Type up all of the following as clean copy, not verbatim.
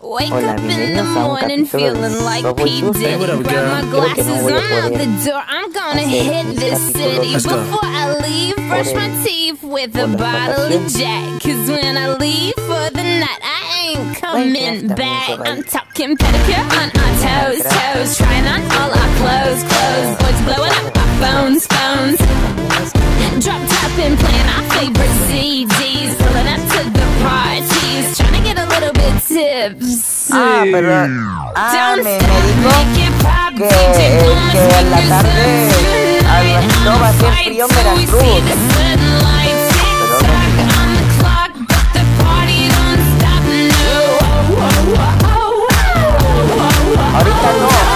Wake up in the morning feeling like P. Diddy. Grab my glasses, I'm out the door. I'm gonna hit this city. Before I leave, brush my teeth with a bottle of Jack. Cause when I leave for the night, I ain't coming back. I'm talking pedicure on our toes, toes. Trying on all our clothes, clothes. Boys blowing up our phones, phones. Drop top and playing our favorite CDs. Pulling up to the parties, trying to get a little bit tips. Pero me dijo que en la tarde al ratito va a ser frío en Veracruz. Ahorita no.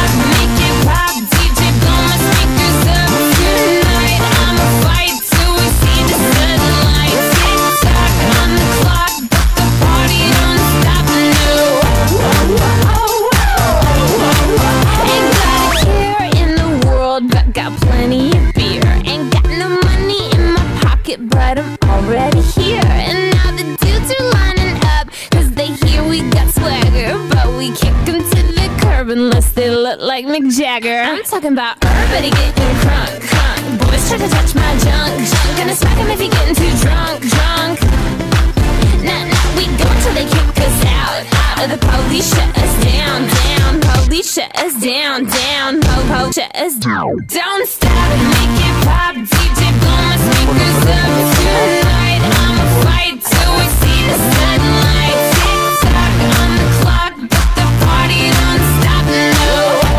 But I'm already here, and now the dudes are lining up, cause they hear we got swagger. But we kick them to the curb unless they look like Mick Jagger. I'm talking about everybody getting crunk, crunk. Boys try to touch my junk, junk. Gonna smack him if he getting too drunk, drunk. Nah, nah, we go till they kick us out, out. The police shut us down, down. Police shut us down, down. Po-po shut us down. Don't stop, make it pop. DJ blow my speakers up tonight. I'ma fight till we see the sunlight. Tick-tock on the clock, but the party don't stop, no.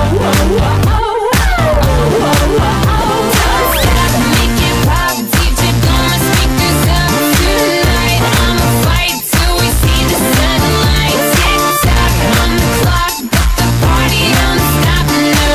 Don't stop, make it pop. DJ blow my speakers up tonight. I'ma fight till we see the sunlight. Tick-tock on the clock, but the party don't stop, no.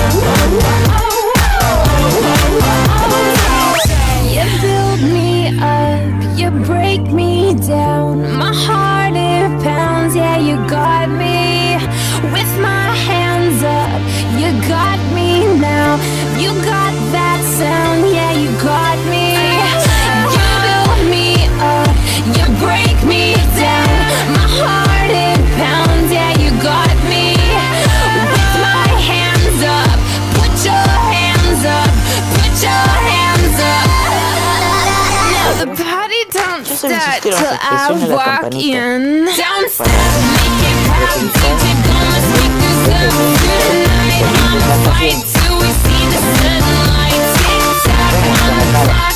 You build me up, you break me down. My heart it pounds, yeah, you got me. With my hands up, you got me now. You got that sound, yeah, you got me. You build me up, you break me down. My heart it pounds, yeah, you got me. With my hands up, put your hands up, put your hands up. Now the party don't start till I walk in. Don't stop, make it pop. DJ blow my speakers up tonight. I'ma fight till we see the sunlight. Tick-tock on the clock.